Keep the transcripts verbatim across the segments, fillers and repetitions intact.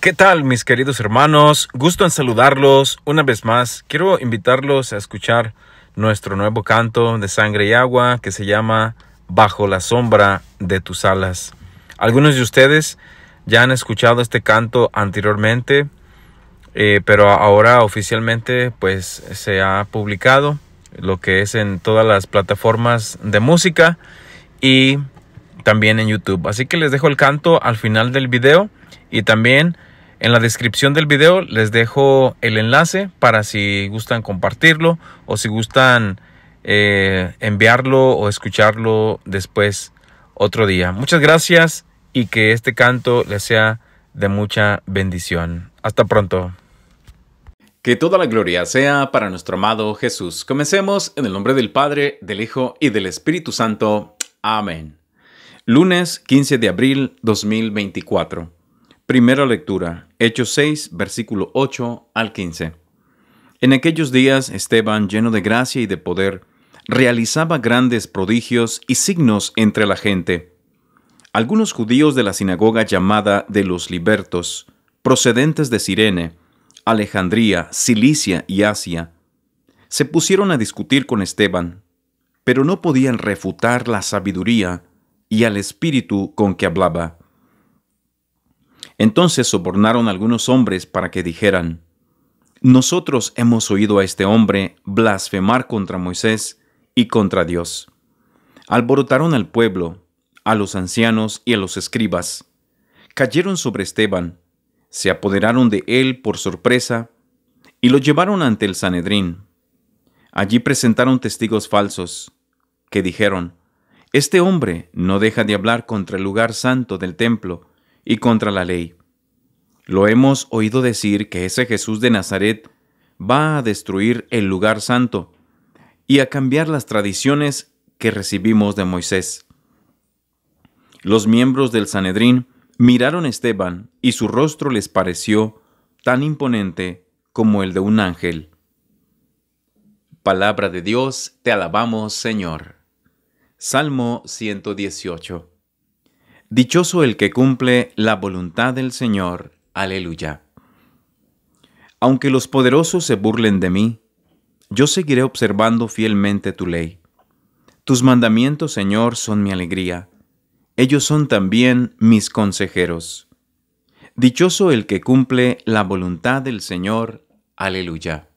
¿Qué tal, mis queridos hermanos? Gusto en saludarlos una vez más. Quiero invitarlos a escuchar nuestro nuevo canto de Sangre y Agua que se llama Bajo la sombra de tus alas. Algunos de ustedes ya han escuchado este canto anteriormente, eh, pero ahora oficialmente pues se ha publicado lo que es en todas las plataformas de música y también en YouTube. Así que les dejo el canto al final del video y también en la descripción del video les dejo el enlace para si gustan compartirlo o si gustan eh, enviarlo o escucharlo después otro día. Muchas gracias y que este canto les sea de mucha bendición. Hasta pronto. Que toda la gloria sea para nuestro amado Jesús. Comencemos en el nombre del Padre, del Hijo y del Espíritu Santo. Amén. Lunes quince de abril dos mil veinticuatro. Primera lectura, Hechos seis, versículo ocho al quince. En aquellos días Esteban, lleno de gracia y de poder, realizaba grandes prodigios y signos entre la gente. Algunos judíos de la sinagoga llamada de los Libertos, procedentes de Cirene, Alejandría, Cilicia y Asia, se pusieron a discutir con Esteban, pero no podían refutar la sabiduría y al espíritu con que hablaba. Entonces sobornaron a algunos hombres para que dijeran: Nosotros hemos oído a este hombre blasfemar contra Moisés y contra Dios. Alborotaron al pueblo, a los ancianos y a los escribas. Cayeron sobre Esteban, se apoderaron de él por sorpresa y lo llevaron ante el Sanedrín. Allí presentaron testigos falsos, que dijeron: Este hombre no deja de hablar contra el lugar santo del templo y contra la ley. Lo hemos oído decir que ese Jesús de Nazaret va a destruir el lugar santo y a cambiar las tradiciones que recibimos de Moisés. Los miembros del Sanedrín miraron a Esteban y su rostro les pareció tan imponente como el de un ángel. Palabra de Dios, te alabamos, Señor. Salmo ciento dieciocho. Dichoso el que cumple la voluntad del Señor. Aleluya. Aunque los poderosos se burlen de mí, yo seguiré observando fielmente tu ley. Tus mandamientos, Señor, son mi alegría. Ellos son también mis consejeros. Dichoso el que cumple la voluntad del Señor. Aleluya.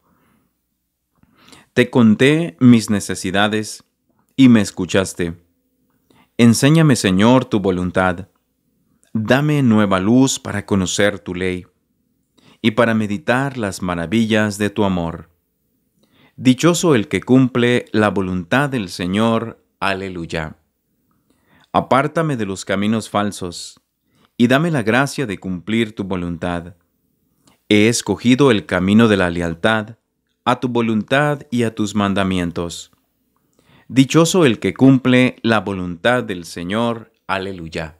Te conté mis necesidades y me escuchaste. Enséñame, Señor, tu voluntad. Dame nueva luz para conocer tu ley y para meditar las maravillas de tu amor. Dichoso el que cumple la voluntad del Señor. Aleluya. Apártame de los caminos falsos y dame la gracia de cumplir tu voluntad. He escogido el camino de la lealtad, a tu voluntad y a tus mandamientos. Dichoso el que cumple la voluntad del Señor. Aleluya.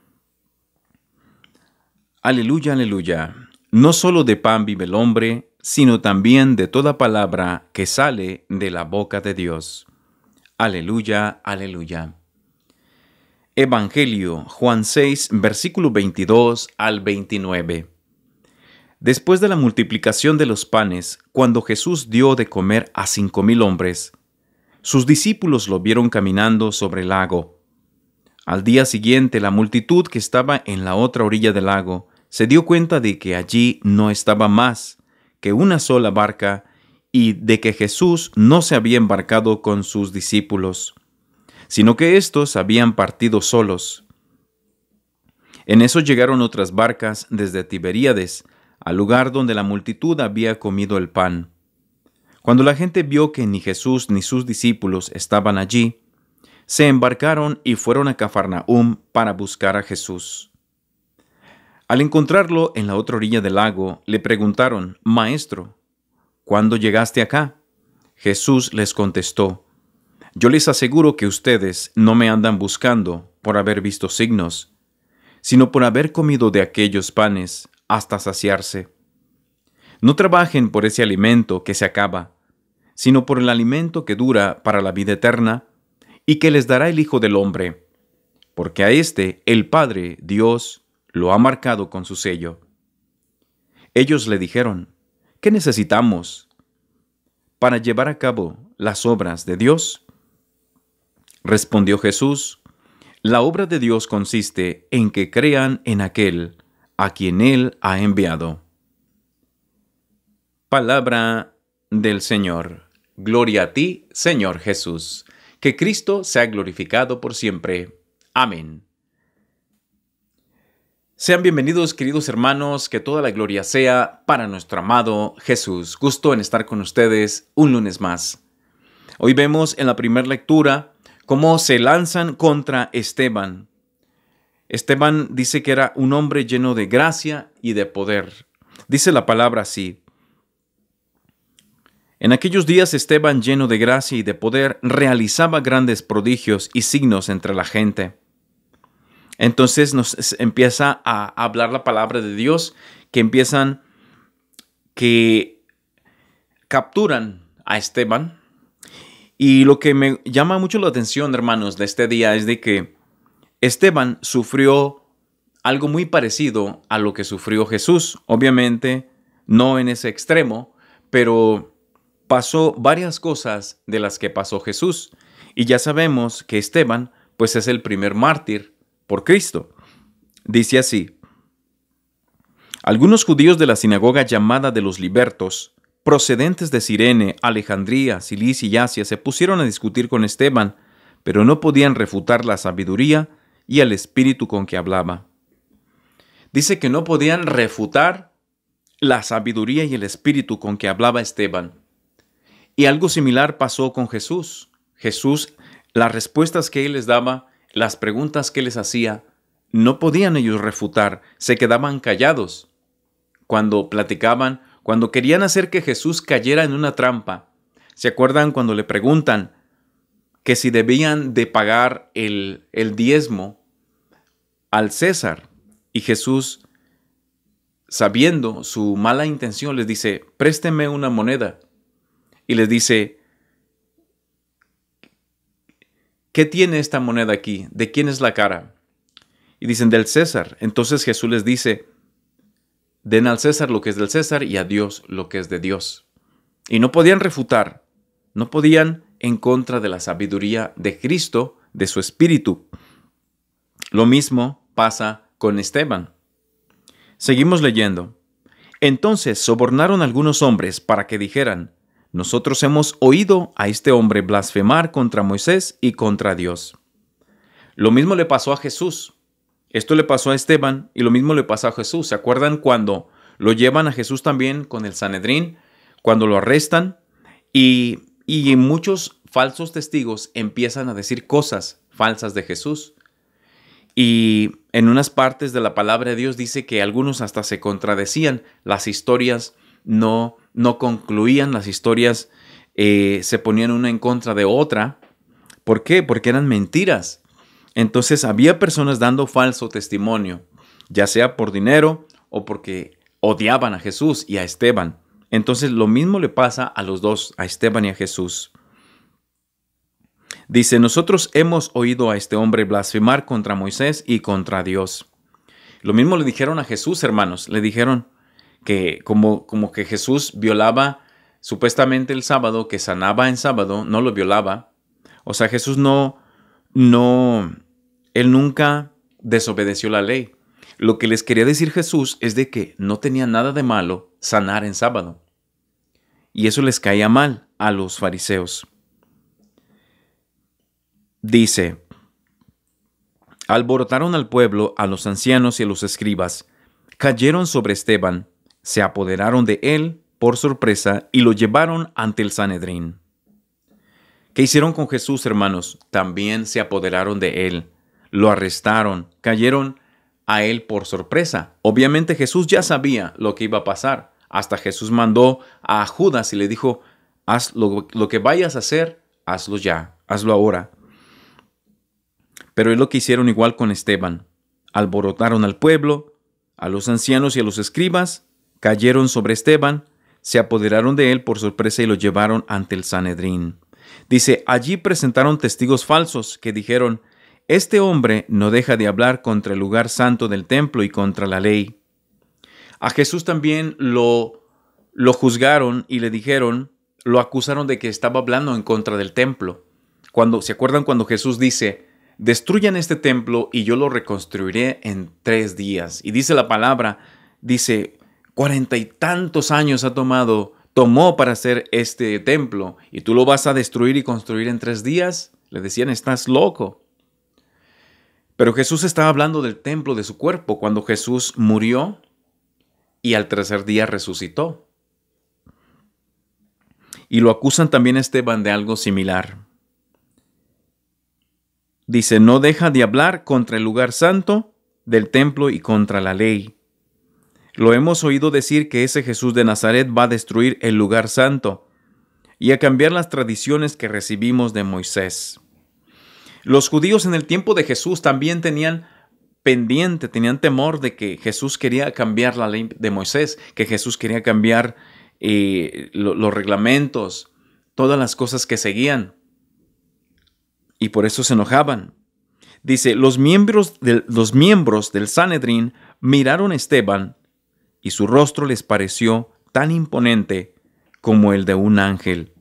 Aleluya, aleluya. No solo de pan vive el hombre, sino también de toda palabra que sale de la boca de Dios. Aleluya, aleluya. Evangelio, Juan seis, versículo veintidós al veintinueve. Después de la multiplicación de los panes, cuando Jesús dio de comer a cinco mil hombres, sus discípulos lo vieron caminando sobre el lago. Al día siguiente, la multitud que estaba en la otra orilla del lago se dio cuenta de que allí no estaba más que una sola barca y de que Jesús no se había embarcado con sus discípulos, sino que éstos habían partido solos. En eso llegaron otras barcas desde Tiberíades, al lugar donde la multitud había comido el pan. Cuando la gente vio que ni Jesús ni sus discípulos estaban allí, se embarcaron y fueron a Cafarnaúm para buscar a Jesús. Al encontrarlo en la otra orilla del lago, le preguntaron: Maestro, ¿cuándo llegaste acá? Jesús les contestó: Yo les aseguro que ustedes no me andan buscando por haber visto signos, sino por haber comido de aquellos panes hasta saciarse. No trabajen por ese alimento que se acaba, sino por el alimento que dura para la vida eterna y que les dará el Hijo del Hombre, porque a éste el Padre, Dios, lo ha marcado con su sello. Ellos le dijeron, ¿qué necesitamos para llevar a cabo las obras de Dios? Respondió Jesús, la obra de Dios consiste en que crean en aquel a quien Él ha enviado. Palabra del Señor. Gloria a ti, Señor Jesús. Que Cristo sea glorificado por siempre. Amén. Sean bienvenidos, queridos hermanos, que toda la gloria sea para nuestro amado Jesús. Gusto en estar con ustedes un lunes más. Hoy vemos en la primera lectura cómo se lanzan contra Esteban. Esteban dice que era un hombre lleno de gracia y de poder. Dice la palabra así. En aquellos días Esteban, lleno de gracia y de poder, realizaba grandes prodigios y signos entre la gente. Entonces nos empieza a hablar la palabra de Dios, que empiezan, que capturan a Esteban. Y lo que me llama mucho la atención, hermanos, de este día es de que Esteban sufrió algo muy parecido a lo que sufrió Jesús. Obviamente, no en ese extremo, pero pasó varias cosas de las que pasó Jesús. Y ya sabemos que Esteban, pues, es el primer mártir por Cristo. Dice así: algunos judíos de la sinagoga llamada de los libertos, procedentes de Cirene, Alejandría, Cilicia y Asia, se pusieron a discutir con Esteban, pero no podían refutar la sabiduría y el espíritu con que hablaba. Dice que no podían refutar la sabiduría y el espíritu con que hablaba Esteban. Y algo similar pasó con Jesús. Jesús, las respuestas que él les daba, las preguntas que les hacía, no podían ellos refutar, se quedaban callados. Cuando platicaban, cuando querían hacer que Jesús cayera en una trampa, ¿se acuerdan cuando le preguntan que si debían de pagar el, el diezmo al César? Y Jesús, sabiendo su mala intención, les dice, présteme una moneda. Y les dice, ¿qué tiene esta moneda aquí? ¿De quién es la cara? Y dicen, del César. Entonces Jesús les dice, den al César lo que es del César y a Dios lo que es de Dios. Y no podían refutar, no podían en contra de la sabiduría de Cristo, de su espíritu. Lo mismo pasa con Esteban. Seguimos leyendo. Entonces sobornaron a algunos hombres para que dijeran, nosotros hemos oído a este hombre blasfemar contra Moisés y contra Dios. Lo mismo le pasó a Jesús. Esto le pasó a Esteban y lo mismo le pasó a Jesús. ¿Se acuerdan cuando lo llevan a Jesús también con el Sanedrín? Cuando lo arrestan y, y muchos falsos testigos empiezan a decir cosas falsas de Jesús. Y en unas partes de la palabra de Dios dice que algunos hasta se contradecían. Las historias no, no concluían, las historias eh, se ponían una en contra de otra. ¿Por qué? Porque eran mentiras. Entonces había personas dando falso testimonio, ya sea por dinero o porque odiaban a Jesús y a Esteban. Entonces lo mismo le pasa a los dos, a Esteban y a Jesús. Dice, nosotros hemos oído a este hombre blasfemar contra Moisés y contra Dios. Lo mismo le dijeron a Jesús, hermanos. Le dijeron que como, como que Jesús violaba supuestamente el sábado, que sanaba en sábado, no lo violaba. O sea, Jesús no... No, él nunca desobedeció la ley. Lo que les quería decir Jesús es de que no tenía nada de malo sanar en sábado. Y eso les caía mal a los fariseos. Dice, alborotaron al pueblo, a los ancianos y a los escribas, cayeron sobre Esteban, se apoderaron de él por sorpresa y lo llevaron ante el Sanedrín. ¿Qué hicieron con Jesús, hermanos? También se apoderaron de él, lo arrestaron, cayeron a él por sorpresa. Obviamente Jesús ya sabía lo que iba a pasar. Hasta Jesús mandó a Judas y le dijo, haz lo, lo que vayas a hacer, hazlo ya, hazlo ahora. Pero es lo que hicieron igual con Esteban. Alborotaron al pueblo, a los ancianos y a los escribas, cayeron sobre Esteban, se apoderaron de él por sorpresa y lo llevaron ante el Sanedrín. Dice, allí presentaron testigos falsos que dijeron, este hombre no deja de hablar contra el lugar santo del templo y contra la ley. A Jesús también lo, lo juzgaron y le dijeron, lo acusaron de que estaba hablando en contra del templo. Cuando, ¿se acuerdan cuando Jesús dice, destruyan este templo y yo lo reconstruiré en tres días? Y dice la palabra, dice, cuarenta y tantos años ha tomado, tomó para hacer este templo y tú lo vas a destruir y construir en tres días. Le decían, estás loco. Pero Jesús estaba hablando del templo de su cuerpo cuando Jesús murió y al tercer día resucitó. Y lo acusan también a Esteban de algo similar. Dice, no deja de hablar contra el lugar santo del templo y contra la ley. Lo hemos oído decir que ese Jesús de Nazaret va a destruir el lugar santo y a cambiar las tradiciones que recibimos de Moisés. Los judíos en el tiempo de Jesús también tenían pendiente, tenían temor de que Jesús quería cambiar la ley de Moisés, que Jesús quería cambiar eh, lo, los reglamentos, todas las cosas que seguían. Y por eso se enojaban. Dice, los miembros del, los miembros del Sanedrín miraron a Esteban y su rostro les pareció tan imponente como el de un ángel.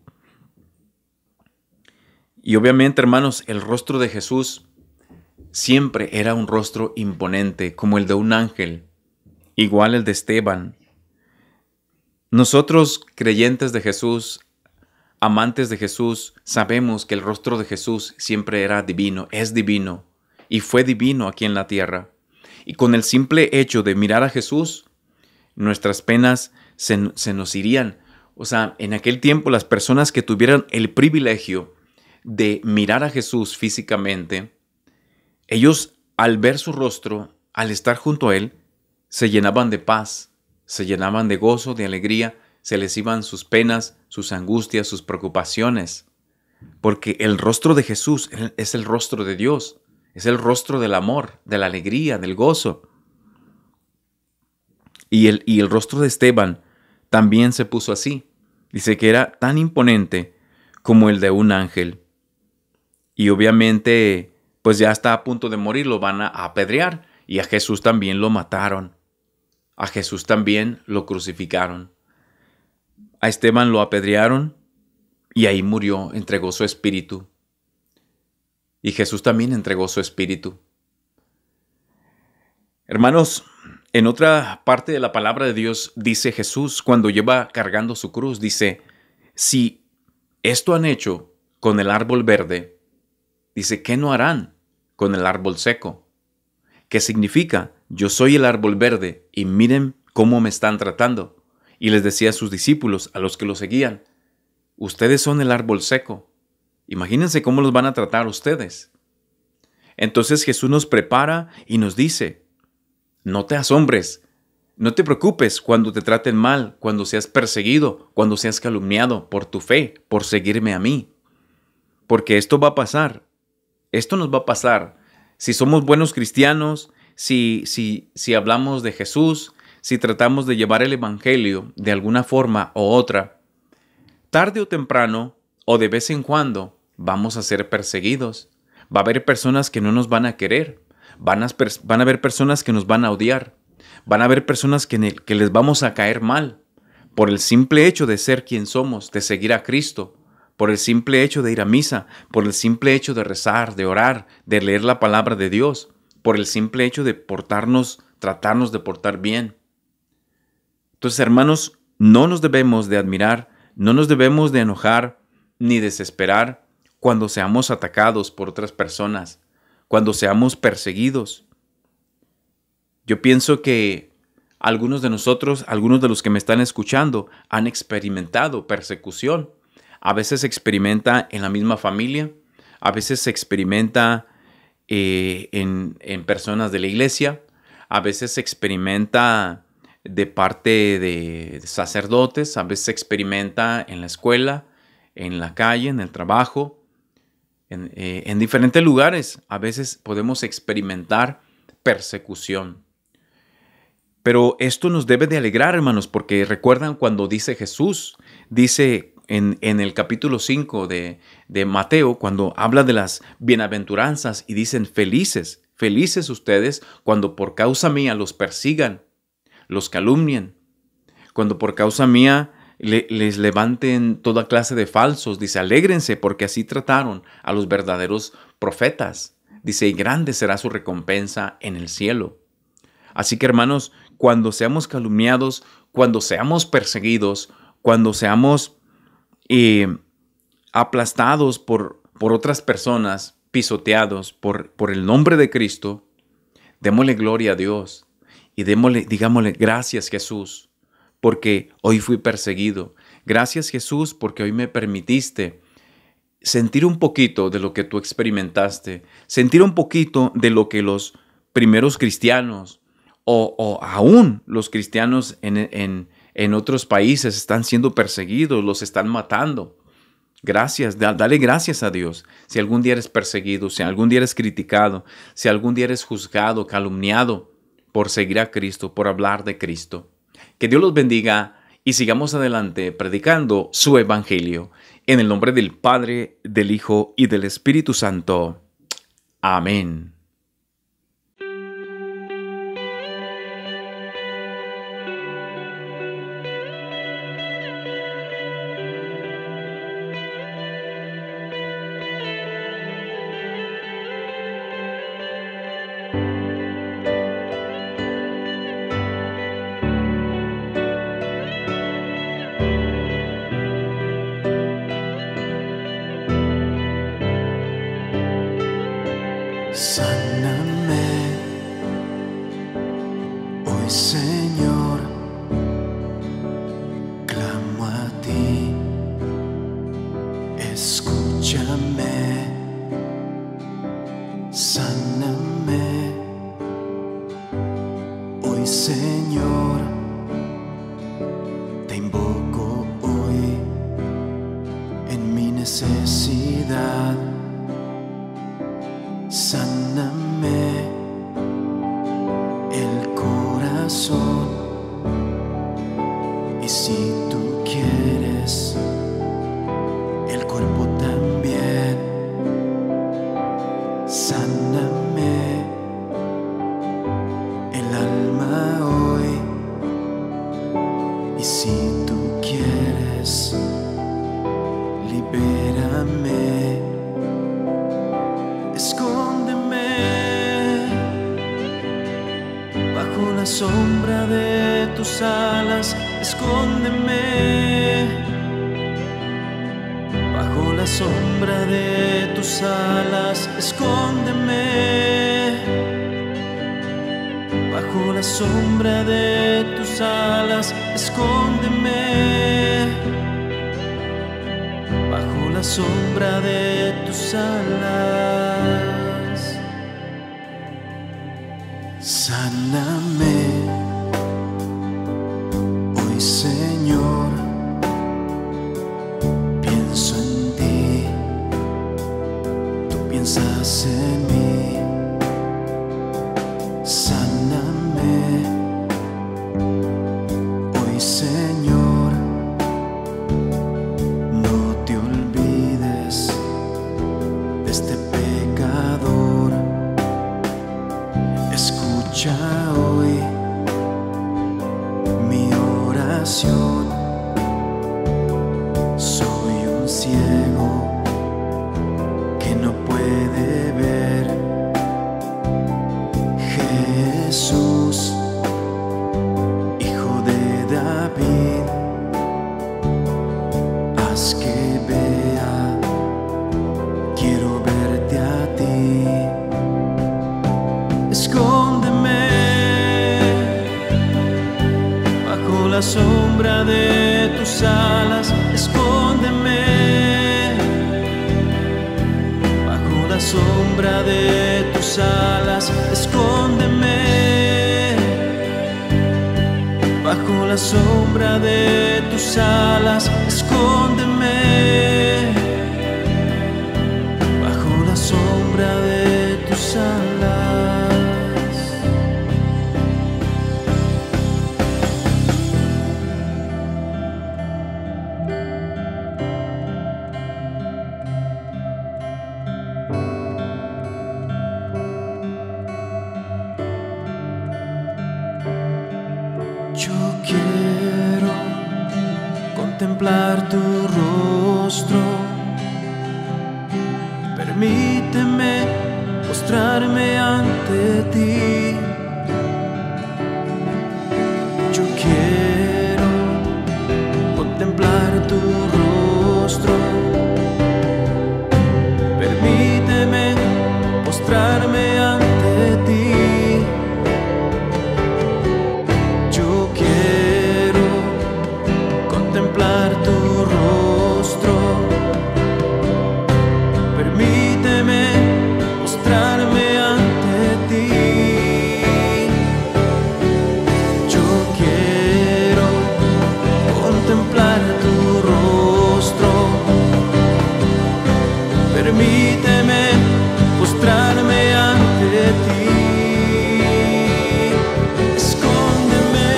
Y obviamente, hermanos, el rostro de Jesús siempre era un rostro imponente, como el de un ángel, igual el de Esteban. Nosotros, creyentes de Jesús, amantes de Jesús, sabemos que el rostro de Jesús siempre era divino, es divino, y fue divino aquí en la tierra. Y con el simple hecho de mirar a Jesús, nuestras penas se, se nos irían. O sea, en aquel tiempo las personas que tuvieran el privilegio de mirar a Jesús físicamente, ellos al ver su rostro, al estar junto a Él, se llenaban de paz, se llenaban de gozo, de alegría, se les iban sus penas, sus angustias, sus preocupaciones, porque el rostro de Jesús es el rostro de Dios, es el rostro del amor, de la alegría, del gozo. Y el, y el rostro de Esteban también se puso así. Dice que era tan imponente como el de un ángel. Y obviamente, pues ya está a punto de morir, lo van a apedrear. Y a Jesús también lo mataron. A Jesús también lo crucificaron. A Esteban lo apedrearon y ahí murió, entregó su espíritu. Y Jesús también entregó su espíritu. Hermanos, en otra parte de la palabra de Dios dice Jesús, cuando lleva cargando su cruz, dice, si esto han hecho con el árbol verde, dice, ¿qué no harán con el árbol seco? ¿Qué significa? Yo soy el árbol verde y miren cómo me están tratando. Y les decía a sus discípulos, a los que lo seguían, ustedes son el árbol seco. Imagínense cómo los van a tratar ustedes. Entonces Jesús nos prepara y nos dice, no te asombres, no te preocupes cuando te traten mal, cuando seas perseguido, cuando seas calumniado por tu fe, por seguirme a mí. Porque esto va a pasar, esto nos va a pasar. Si somos buenos cristianos, si, si, si hablamos de Jesús, si tratamos de llevar el evangelio de alguna forma u otra, tarde o temprano o de vez en cuando vamos a ser perseguidos. Va a haber personas que no nos van a querer, van a, van a haber personas que nos van a odiar, van a haber personas que, que les vamos a caer mal por el simple hecho de ser quien somos, de seguir a Cristo, por el simple hecho de ir a misa, por el simple hecho de rezar, de orar, de leer la palabra de Dios, por el simple hecho de portarnos, tratarnos de portar bien. Entonces, hermanos, no nos debemos de admirar, no nos debemos de enojar ni desesperar cuando seamos atacados por otras personas, cuando seamos perseguidos. Yo pienso que algunos de nosotros, algunos de los que me están escuchando, han experimentado persecución. A veces se experimenta en la misma familia, a veces se experimenta eh, en, en personas de la iglesia, a veces se experimenta de parte de sacerdotes, a veces se experimenta en la escuela, en la calle, en el trabajo, en, eh, en diferentes lugares. A veces podemos experimentar persecución. Pero esto nos debe de alegrar, hermanos, porque recuerdan cuando dice Jesús, dice en, en el capítulo cinco de, de Mateo, cuando habla de las bienaventuranzas y dicen felices, felices ustedes cuando por causa mía los persigan, los calumnien, cuando por causa mía le, les levanten toda clase de falsos. Dice, alégrense porque así trataron a los verdaderos profetas. Dice, y grande será su recompensa en el cielo. Así que, hermanos, cuando seamos calumniados, cuando seamos perseguidos, cuando seamos eh, aplastados por, por otras personas, pisoteados por, por el nombre de Cristo, démosle gloria a Dios y démosle, digámosle, gracias Jesús, porque hoy fui perseguido. Gracias Jesús, porque hoy me permitiste sentir un poquito de lo que tú experimentaste, sentir un poquito de lo que los primeros cristianos o, o aún los cristianos en, en, en otros países están siendo perseguidos, los están matando. Gracias, da, dale gracias a Dios. Si algún día eres perseguido, si algún día eres criticado, si algún día eres juzgado, calumniado por seguir a Cristo, por hablar de Cristo. Que Dios los bendiga y sigamos adelante predicando su evangelio. En el nombre del Padre, del Hijo y del Espíritu Santo. Amén. Sáname hoy, Señor, clamo a ti, escúchame, sáname hoy, Señor, te invoco hoy en mi necesidad. Sáname el corazón y si tú quieres el cuerpo también. Sáname el alma hoy y si tú quieres libérame. Escóndeme bajo la sombra de tus alas, escóndeme bajo la sombra de tus alas, escóndeme bajo la sombra de tus alas, escóndeme bajo la sombra de tus alas. Sáname hoy, Señor, pienso en ti, tú piensas en mí. Sáname hoy, Señor, no te olvides de este pecador. Escucha hoy mi oración. Soy un ciego que no puede ver. Jesús, Hijo de David, haz que vea. Quiero verte a ti. Escóndeme bajo la sombra de tus alas, escóndeme bajo la sombra de tus alas, escóndeme bajo la sombra de tus alas, escóndeme bajo la sombra de tus alas. quiero contemplar tu rostro. Permíteme mostrarme ante ti. Yo quiero contemplar tu rostro. Permíteme mostrarme ante ti. Yo quiero contemplar tu rostro. Permíteme mostrarme ante ti. Yo quiero contemplar tu rostro. Permíteme mostrarme ante ti. Escóndeme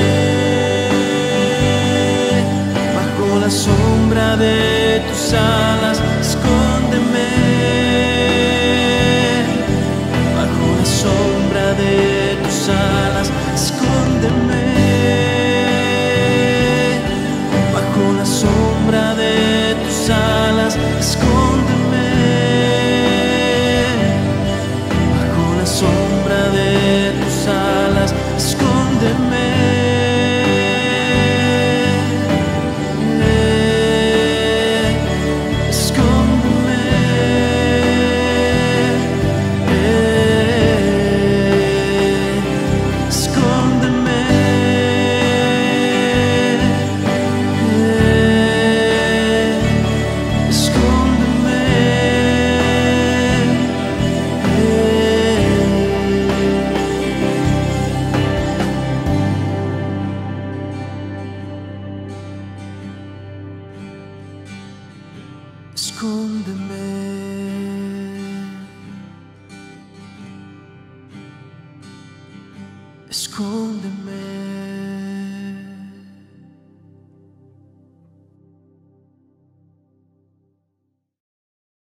bajo la sombra de tus alas. Escóndeme bajo la sombra de tus alas. Escóndeme bajo la sombra de tus alas. Escóndeme bajo la sombra de tus alas. Escóndeme. Escóndeme. Escóndeme.